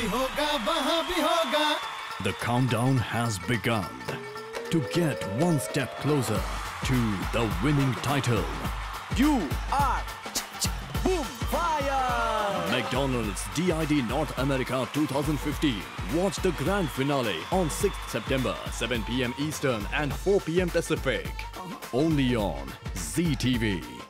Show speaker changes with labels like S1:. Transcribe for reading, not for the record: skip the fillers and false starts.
S1: भी होगा वहाँ भी होगा.
S2: The countdown has begun to get one step closer to the winning title.
S3: You are boom fire.
S2: McDonald's DID North America 2015. Watch the grand finale on 6th September, 7 p.m. Eastern and 4 p.m. Pacific. Only on ZTV.